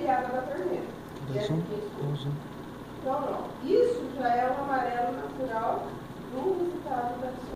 e água da torneira. Então, ó, isso já é um amarelo natural do resultado da